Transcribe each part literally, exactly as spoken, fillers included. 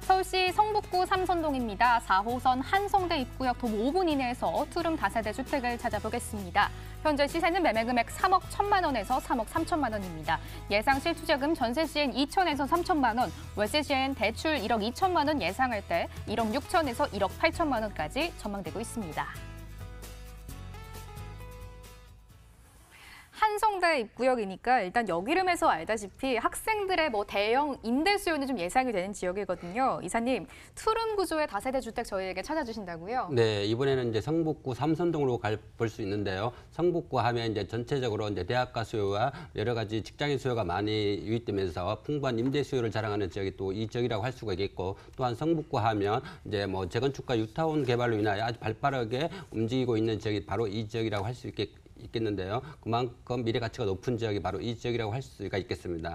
서울시 성북구 삼선동입니다. 사 호선 한성대 입구역 도보 오 분 이내에서 투룸 다세대 주택을 찾아보겠습니다. 현재 시세는 매매금액 삼억 천만 원에서 삼억 삼천만 원입니다. 예상 실투자금 전세 시엔 이천에서 삼천만 원, 월세 시엔 대출 일억 이천만 원 예상할 때 일억 육천에서 일억 팔천만 원까지 전망되고 있습니다. 한성대 입구역이니까 일단 역 이름에서 알다시피 학생들의 뭐 대형 임대 수요는 좀 예상이 되는 지역이거든요. 이사님, 투룸 구조의 다세대 주택 저희에게 찾아주신다고요? 네, 이번에는 이제 성북구 삼선동으로 볼 수 있는데요. 성북구 하면 이제 전체적으로 이제 대학가 수요와 여러 가지 직장인 수요가 많이 유입되면서 풍부한 임대 수요를 자랑하는 지역이 또 이 지역이라고 할 수가 있겠고, 또한 성북구 하면 이제 뭐 재건축과 뉴타운 개발로 인하여 아주 발빠르게 움직이고 있는 지역이 바로 이 지역이라고 할 수 있겠. 있겠는데요. 그만큼 미래 가치가 높은 지역이 바로 이 지역이라고 할 수가 있겠습니다.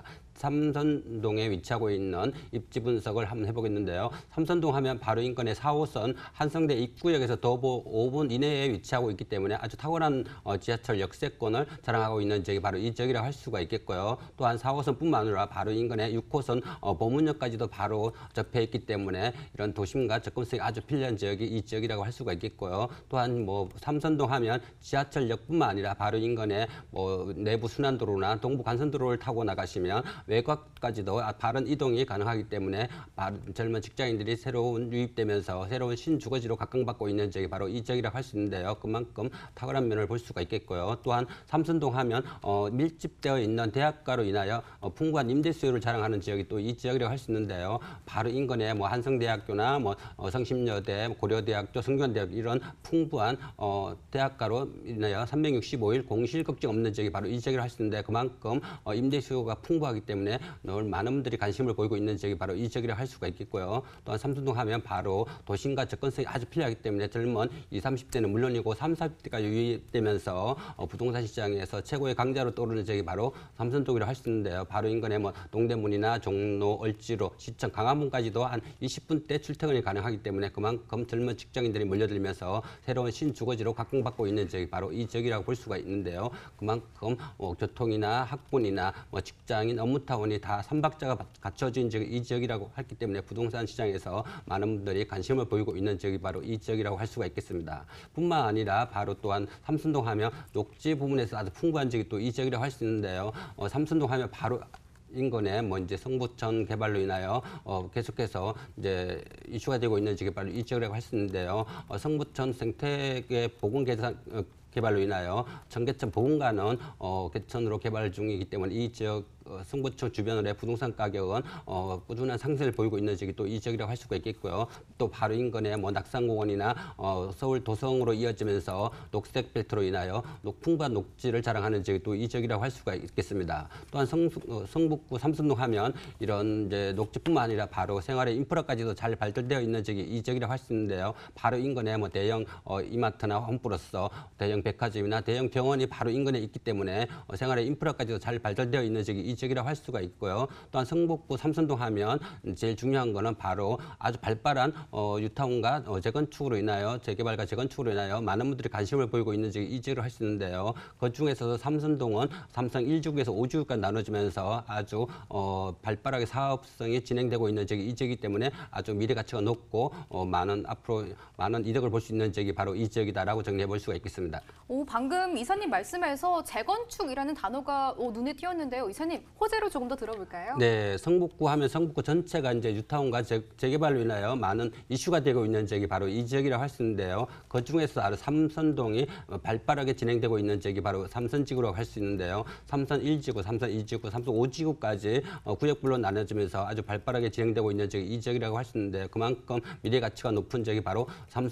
삼선동에 위치하고 있는 입지 분석을 한번 해보겠는데요. 삼선동 하면 바로 인근의 사 호선 한성대 입구역에서 도보 오 분 이내에 위치하고 있기 때문에 아주 탁월한 지하철 역세권을 자랑하고 있는 지역이 바로 이 지역이라고 할 수가 있겠고요. 또한 사 호선뿐만 아니라 바로 인근의 육 호선 보문역까지도 바로 접해 있기 때문에 이런 도심과 접근성이 아주 필요한 지역이 이 지역이라고 할 수가 있겠고요. 또한 뭐 삼선동 하면 지하철역뿐만 아니라 바로 인근의 뭐 내부 순환도로나 동부 간선도로를 타고 나가시면 외곽까지도 바른 이동이 가능하기 때문에 젊은 직장인들이 새로운 유입되면서 새로운 신주거지로 각광받고 있는 지역이 바로 이 지역이라고 할 수 있는데요. 그만큼 탁월한 면을 볼 수가 있겠고요. 또한 삼선동 하면 어, 밀집되어 있는 대학가로 인하여 어, 풍부한 임대 수요를 자랑하는 지역이 또 이 지역이라고 할 수 있는데요. 바로 인근에 뭐 한성대학교나 뭐 어, 성심여대, 고려대학교, 성균대학교 이런 풍부한 어, 대학가로 인하여 삼백육십오 일 공실 걱정 없는 지역이 바로 이 지역이라고 할 수 있는데, 그만큼 어, 임대 수요가 풍부하기 때문에 때문에 늘 많은 분들이 관심을 보이고 있는 지역이 바로 이 지역이라고 할 수가 있겠고요. 또한 삼선동 하면 바로 도심과 접근성이 아주 필요하기 때문에 젊은 이십, 삼십 대는 물론이고 삼십, 사십 대가 유입되면서 어, 부동산 시장에서 최고의 강자로 떠오르는 지역이 바로 삼선동이라고 할 수 있는데요. 바로 인근에 뭐 동대문이나 종로, 을지로, 시청, 강화문까지도 한 이십 분대 출퇴근이 가능하기 때문에 그만큼 젊은 직장인들이 몰려들면서 새로운 신주거지로 각광받고 있는 지역이 바로 이 지역이라고 볼 수가 있는데요. 그만큼 어, 교통이나 학군이나 뭐 직장인, 업무 타운이 다 삼박자가 갖춰진 지역이 이 지역이라고 했기 때문에 부동산 시장에서 많은 분들이 관심을 보이고 있는 지역이 바로 이 지역이라고 할 수가 있겠습니다. 뿐만 아니라 바로 또한 삼선동 하면 녹지 부분에서 아주 풍부한 지역이 또 이 지역이라고 할 수 있는데요. 어, 삼선동 하면 바로 인근에 뭐 이제 성북천 개발로 인하여 어 계속해서 이제 이슈가 되고 있는 지역이 바로 이 지역이라고 할 수 있는데요. 어, 성북천 생태계 보건 개선 어, 개발로 인하여 청계천 보건관은 어, 개천으로 개발 중이기 때문에 이 지역 어, 성북천 주변의 부동산 가격은 어, 꾸준한 상승을 보이고 있는 지역이 또 이 지역이라고 할 수가 있겠고요. 또 바로 인근에 뭐 낙산공원이나 어, 서울 도성으로 이어지면서 녹색 벨트로 인하여 녹, 풍부한 녹지를 자랑하는 지역이 또 이 지역이라고 할 수가 있겠습니다. 또한 성, 어, 성북구 삼선동 하면 이런 이제 녹지뿐만 아니라 바로 생활의 인프라까지도 잘 발달되어 있는 지역이 이 지역이라고 할 수 있는데요. 바로 인근에 뭐 대형 어, 이마트나 홈플러스, 대형 백화점이나 대형 병원이 바로 인근에 있기 때문에 어, 생활의 인프라까지도 잘 발달되어 있는 지역이 이 지역이라고 할 수가 있고요. 또한 성북구 삼선동 하면 제일 중요한 거는 바로 아주 발빠른 어, 뉴타운과 어, 재건축으로 인하여 재개발과 재건축으로 인하여 많은 분들이 관심을 보이고 있는 지역이 이 지역으로 할 수 있는데요. 그 중에서도 삼선동은 삼성 일 지구에서 오 지구까지 나눠지면서 아주 어, 발빠르게 사업성이 진행되고 있는 지역이 이 지역이기 때문에 아주 미래 가치가 높고 어, 많은 앞으로 많은 이득을 볼 수 있는 지역이 바로 이 지역이다라고 정리해 볼 수가 있겠습니다. 오, 방금 이사님 말씀에서 재건축이라는 단어가 오, 눈에 띄었는데요. 이사님, 호재로 조금 더 들어볼까요? 네, 성북구 하면 성북구 전체가 이제 뉴타운과 재, 재개발로 인하여 많은 이슈가 되고 있는 지역이 바로 이 지역이라고 할 수 있는데요. 그 중에서 바로 삼선동이 발빠르게 진행되고 있는 지역이 바로 삼선지구라고 할 수 있는데요. 삼선 일 지구, 삼선 이 지구, 삼선 오 지구까지 구역별로 나눠지면서 아주 발빠르게 진행되고 있는 지역이 이 지역이라고 할 수 있는데, 그만큼 미래 가치가 높은 지역이 바로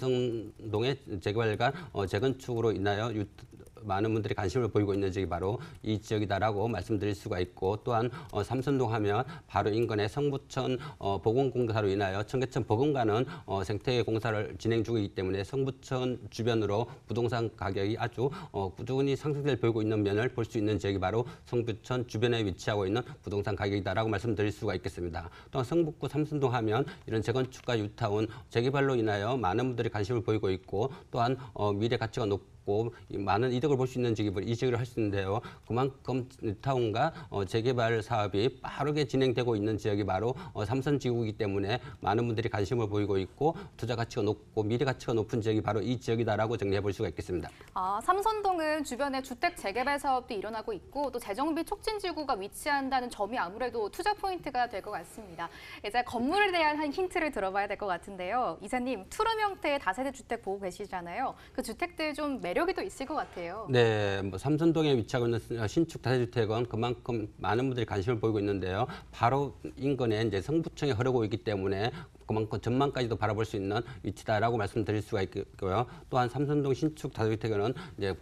삼선동의 재개발과 재건축으로 인하여 유, 많은 분들이 관심을 보이고 있는 지역이 바로 이 지역이다라고 말씀드릴 수가 있고, 또한 어, 삼선동 하면 바로 인근의 성북천 어, 보건공사로 인하여 청계천 보건관은 어, 생태계 공사를 진행 중이기 때문에 성북천 주변으로 부동산 가격이 아주 어, 꾸준히 상승세를 보이고 있는 면을 볼 수 있는 지역이 바로 성북천 주변에 위치하고 있는 부동산 가격이다라고 말씀드릴 수가 있겠습니다. 또한 성북구 삼선동 하면 이런 재건축과 뉴타운 재개발로 인하여 많은 분들이 관심을 보이고 있고, 또한 어, 미래 가치가 높 높고 많은 이득을 볼 수 있는 지역이 이 지역을 할 수 있는데요. 그만큼 뉴타운과 어, 재개발 사업이 빠르게 진행되고 있는 지역이 바로 어, 삼선지구이기 때문에 많은 분들이 관심을 보이고 있고 투자 가치가 높고 미래 가치가 높은 지역이 바로 이 지역이다라고 정리해 볼 수가 있겠습니다. 아, 삼선동은 주변에 주택 재개발 사업도 일어나고 있고 또 재정비 촉진 지구가 위치한다는 점이 아무래도 투자 포인트가 될 것 같습니다. 이제 건물에 대한 한 힌트를 들어봐야 될 것 같은데요. 이사님, 투룸 형태의 다세대 주택 보고 계시잖아요. 그 주택들 좀 매력이 또 있을 것 같아요. 네, 뭐 삼선동에 위치하고 있는 신축 다세주택은 그만큼 많은 분들이 관심을 보이고 있는데요. 바로 인근에 이제 성북청이 흐르고 있기 때문에 그만큼 전망까지도 바라볼 수 있는 위치다라고 말씀드릴 수가 있고요. 또한 삼선동 신축 다세주택은 이제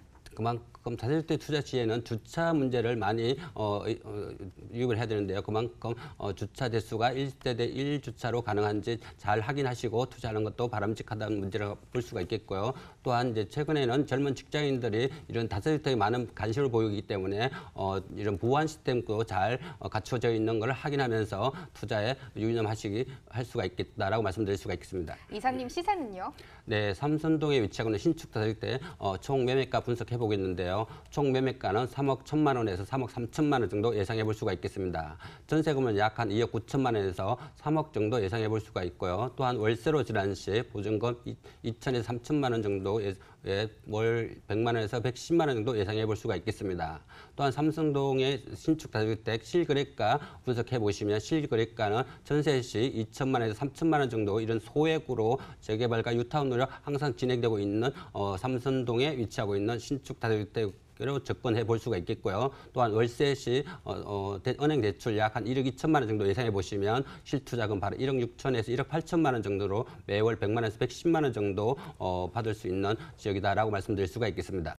그만큼 다세주택 투자 시에는 주차 문제를 많이 어, 어, 유입을 해야 되는데요. 그만큼 어, 주차 대수가 일 세대 일 주차로 가능한지 잘 확인하시고 투자하는 것도 바람직하다는 문제를 볼 수가 있겠고요. 또한 이제 최근에는 젊은 직장인들이 이런 다세주택에 많은 관심을 보이기 때문에 어, 이런 보안 시스템도 잘 어, 갖춰져 있는 걸 확인하면서 투자에 유념하시기 할 수가 있겠다라고 말씀드릴 수가 있겠습니다. 이사님, 시세는요? 네, 삼선동에 위치하고 있는 신축 다세주택 어, 총 매매가 분석해 보겠는데요. 총 매매가는 삼억 천만 원에서 삼억 삼천만 원 정도 예상해 볼 수가 있겠습니다. 전세금은 약 한 이억 구천만 원에서 삼억 정도 예상해 볼 수가 있고요. 또한 월세로 지난 시 보증금 이천에서 삼천만 원 정도 예, 예, 월 백만 원에서 백십만 원 정도 예상해 볼 수가 있겠습니다. 또한 삼성동의 신축 다세주택 실거래가 분석해 보시면 실거래가는 전세 시 이천만 원에서 삼천만 원 정도 이런 소액으로 재개발과 유타운으로 항상 진행되고 있는 어, 삼선동에 위치하고 있는 신축 다세주택 으로 접근해 볼 수가 있겠고요. 또한 월세 시 어, 어, 대, 은행 대출 약 한 일억 이천만 원 정도 예상해 보시면 실투자금 바로 일억 육천에서 일억 팔천만 원 정도로 매월 백만 원에서 백십만 원 정도 어, 받을 수 있는 지역이다라고 말씀드릴 수가 있겠습니다.